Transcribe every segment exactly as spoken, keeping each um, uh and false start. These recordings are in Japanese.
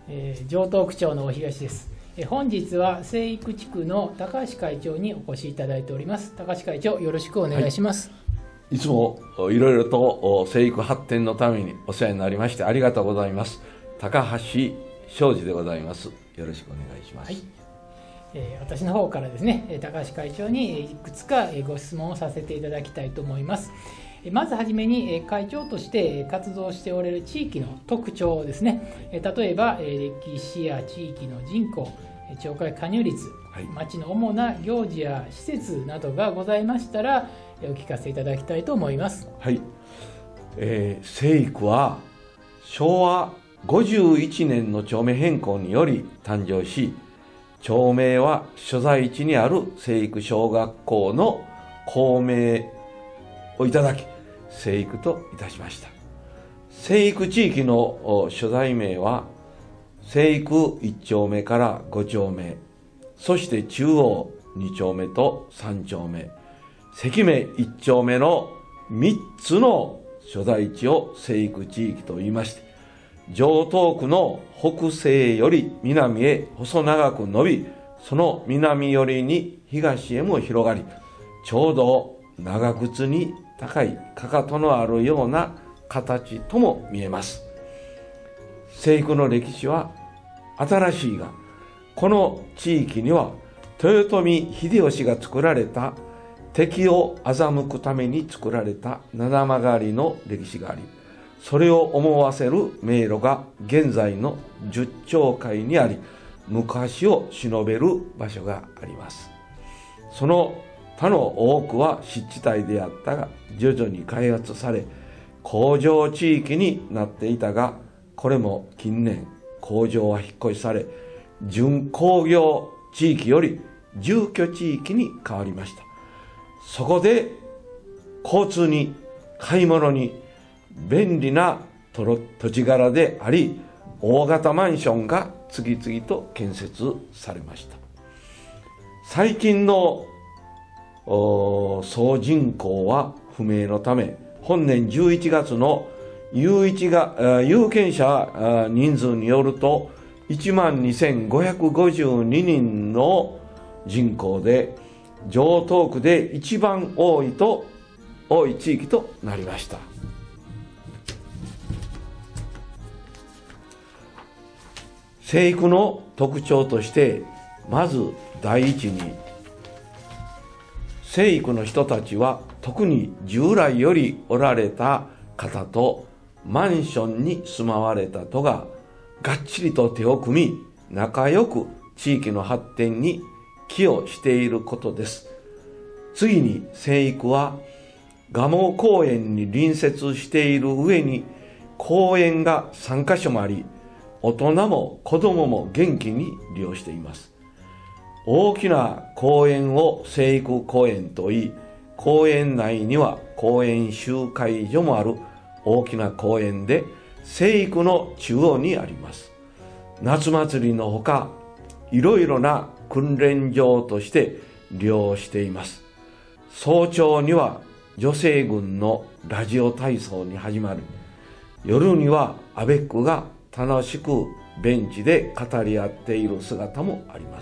えー、城東区長の大東です。えー、本日は生育地区の高橋会長にお越しいただいております。高橋会長、よろしくお願いします。はい、いつもいろいろと生育発展のためにお世話になりましてありがとうございます。高橋昌司でございます。よろしくお願いします。はい、 えー、私の方からですね、高橋会長にいくつかご質問をさせていただきたいと思います。まずはじめに会長として活動しておられる地域の特徴ですね。例えば歴史や地域の人口、町会加入率、はい、町の主な行事や施設などがございましたらお聞かせいただきたいと思います。 はい、えー、生育はしょうわごじゅういちねんの町名変更により誕生し、町名は所在地にある生育小学校の校名をいただき生育といたしました。生育地域の所在名は生育いち丁目からご丁目、そして中央に丁目とさん丁目、関目いち丁目のみっつの所在地を生育地域と言いまして、城東区の北西より南へ細長く伸び、その南寄りに東へも広がり、ちょうど長靴に高いかかとのあるような形とも見えます。生育の歴史は新しいが、この地域には豊臣秀吉が作られた敵を欺くために作られた七曲の歴史があり、それを思わせる迷路が現在の十丁会にあり、昔を忍べる場所があります。その他の多くは湿地帯であったが、徐々に開発され工場地域になっていたが、これも近年工場は引っ越しされ、準工業地域より住居地域に変わりました。そこで交通に買い物に便利な土地柄であり、大型マンションが次々と建設されました。最近の総人口は不明のため、本年じゅういちがつの有一が有権者人数によるといちまんにせんごひゃくごじゅうににんの人口で、城東区で一番多いと多い地域となりました。生育の特徴として、まず第一に、生育の人たちは特に従来よりおられた方とマンションに住まわれたとががっちりと手を組み、仲良く地域の発展に寄与していることです。次に、生育は蒲生公園に隣接している上に公園がさんかしょもあり、大人も子供も元気に利用しています。大きな公園を生育公園といい、公園内には公園集会所もある大きな公園で、生育の中央にあります。夏祭りのほか、いろいろな訓練場として利用しています。早朝には女性軍のラジオ体操に始まり、夜にはアベックが楽しくベンチで語り合っている姿もあります。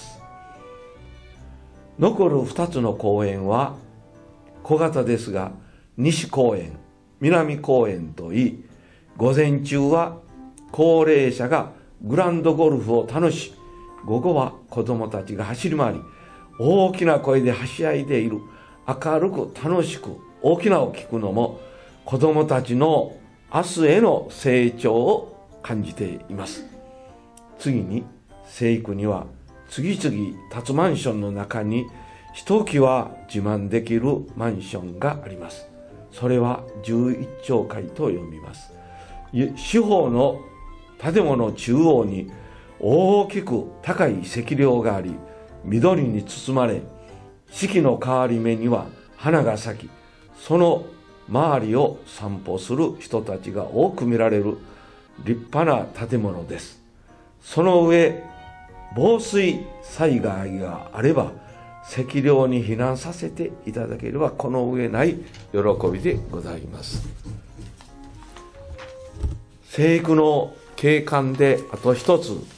残るふたつの公園は小型ですが、西公園、南公園といい、午前中は高齢者がグランドゴルフを楽し、午後は子どもたちが走り回り、大きな声ではしゃいでいる、明るく楽しく大きなを聞くのも、子どもたちの明日への成長を感じています。次に、生育には次々建つマンションの中にひときわ自慢できるマンションがあります。それはじゅういち丁会と読みます。四方の建物中央に大きく高い石梁があり、緑に包まれ、四季の変わり目には花が咲き、その周りを散歩する人たちが多く見られる立派な建物です。その上、防水災害があれば石梁に避難させていただければこの上ない喜びでございます。生育の景観であと一つ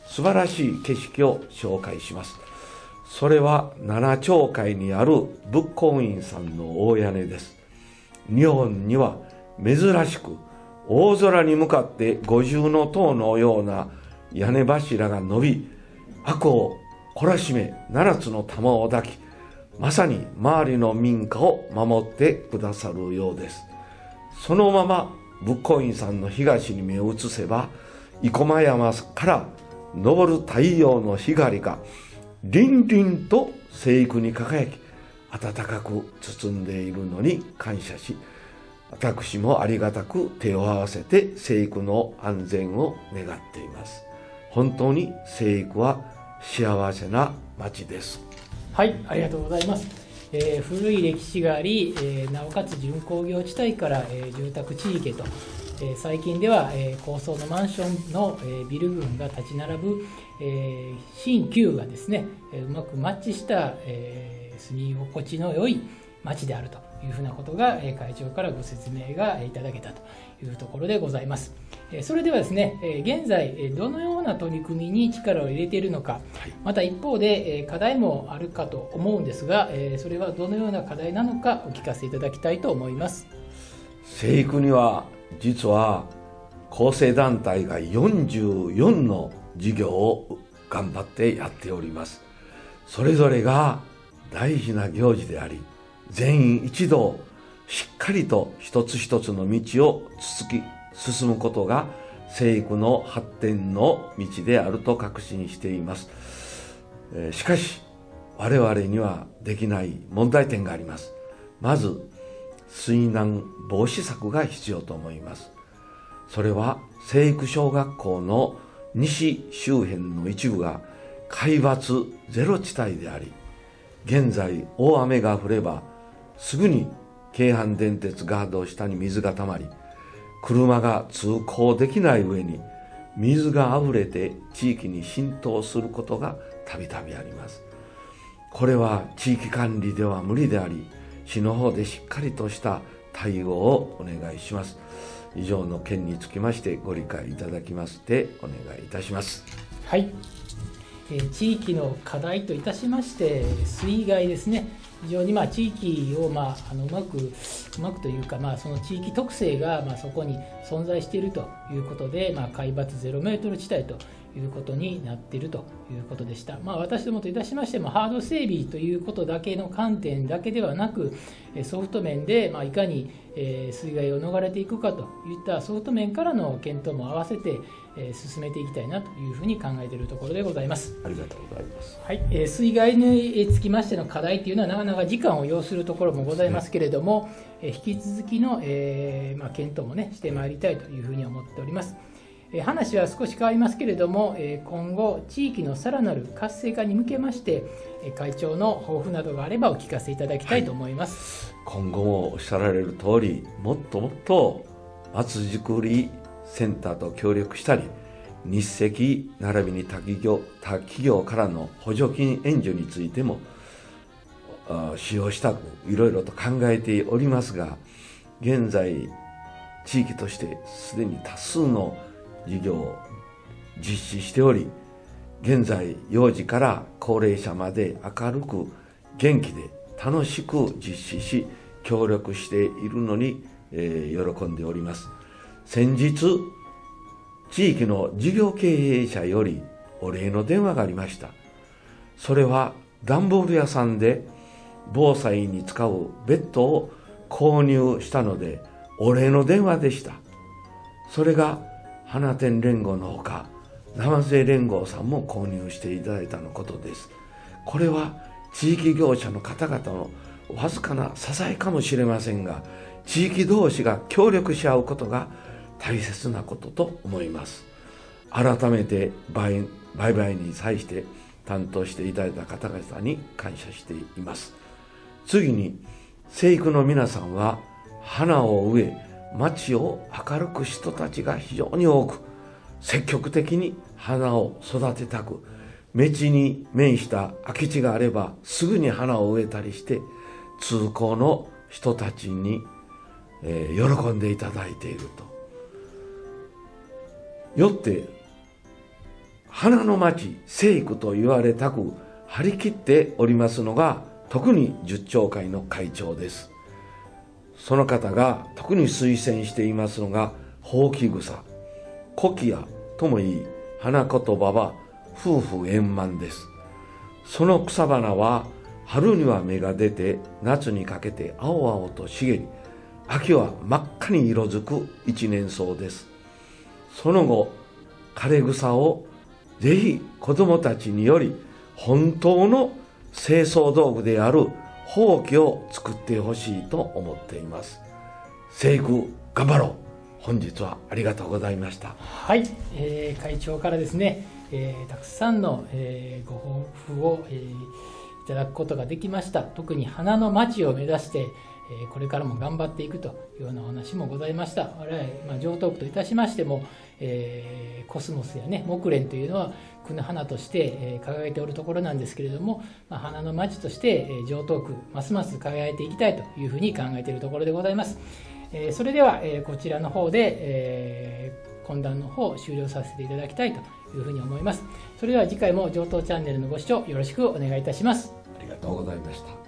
素晴らしい景色を紹介します。それは七町会にある仏光院さんの大屋根です。日本には珍しく大空に向かって五重の塔のような屋根柱が伸び、悪を懲らしめ七つの玉を抱き、まさに周りの民家を守ってくださるようです。そのまま仏光院さんの東に目を移せば、生駒山から昇る太陽の光が凛々と生育に輝き、暖かく包んでいるのに感謝し、私もありがたく手を合わせて生育の安全を願っています。本当に生育は幸せな町です。 はい、ありがとうございます。えー、古い歴史があり、えー、なおかつ準工業地帯から、えー、住宅地域へと、えー、最近では、えー、高層のマンションの、えー、ビル群が立ち並ぶ、えー、新旧がですね、えー、うまくマッチした、えー、住み心地の良い町であるというふうなことが、えー、会長からご説明がいただけたというところでございます。えー、それではですね、えー、現在、えー、どのような取り組みに力を入れているのか、はい、また一方で、えー、課題もあるかと思うんですが、えー、それはどのような課題なのかお聞かせいただきたいと思います。 生育には実は構成団体がよんじゅうよんの事業を頑張ってやっております。それぞれが大事な行事であり、全員一同しっかりと一つ一つの道を続き進むことが生育の発展の道であると確信しています。えー、しかし我々にはできない問題点があります。まず水難防止策が必要と思います。それは生育小学校の西周辺の一部が海抜ゼロ地帯であり、現在大雨が降ればすぐに京阪電鉄ガード下に水がたまり、車が通行できない上に水があふれて地域に浸透することがたびたびあります。これは地域管理では無理であり、市の方でしっかりとした対応をお願いします。以上の件につきましてご理解いただきましてお願いいたします。 はい、えー、地域の課題といたしまして水害ですね。非常にまあ地域をまああのうまくうまくというか、まあその地域特性がまあそこに存在しているということで、まあ海抜ゼロメートル地帯ということになっているということでした。まあ、私どもといたしましてもハード整備ということだけの観点だけではなく、ソフト面でまあいかに水害を逃れていくかといったソフト面からの検討も合わせて進めていきたいなというふうに考えているところでございます。 ありがとうございます。 はい、水害につきましての課題というのはなかなか時間を要するところもございますけれども、ね、引き続きの、えーまあ、検討もねしてまいりたいというふうに思っております。話は少し変わりますけれども、今後地域のさらなる活性化に向けまして会長の抱負などがあればお聞かせいただきたいと思います。 はい、今後もおっしゃられる通り、もっともっと町づくりセンターと協力したり、日赤並びに他企業、他企業からの補助金援助についても使用したくいろいろと考えておりますが、現在地域としてすでに多数の事業を実施しており、現在幼児から高齢者まで明るく元気で楽しく実施し協力しているのに、えー、喜んでおります。先日地域の事業経営者よりお礼の電話がありました。それは段ボール屋さんで防災に使うベッドを購入したのでお礼の電話でした。それが花店連合のほか生瀬連合さんも購入していただいたのことです。これは地域業者の方々のわずかな支えかもしれませんが、地域同士が協力し合うことが大切なことと思います。改めて売買に際して担当していただいた方々に感謝しています。次に生育の皆さんは花を植え町を明るく人たちが非常に多く、積極的に花を育てたく、道に面した空き地があればすぐに花を植えたりして通行の人たちに、えー、喜んでいただいていると。よって花の町生育と言われたく張り切っておりますのが、特に十丁会の会長です。その方が特に推薦していますのが、ほうき草、コキアともいい花言葉は夫婦円満です。その草花は春には芽が出て、夏にかけて青々と茂り、秋は真っ赤に色づく一年草です。その後、枯れ草をぜひ子供たちにより本当の清掃道具であるほうきを作ってほしいと思っています。生育頑張ろう。本日はありがとうございました。 はい、えー、会長からですね、えー、たくさんの、えー、ご抱負を、えー、いただくことができました。特に花の町を目指して、えー、これからも頑張っていくというようなお話もございました。我々、まあ、常套句といたしましても、えー、コスモスやね、木蓮というのは区の花として、えー、輝いておるところなんですけれども、まあ、花の町として、えー、常套句ますます輝いていきたいというふうに考えているところでございます。えー、それでは、えー、こちらの方で、えー、懇談の方を終了させていただきたいというふうに思います。それでは次回も上等チャンネルのご視聴よろしくお願いいたします。 ありがとうございました。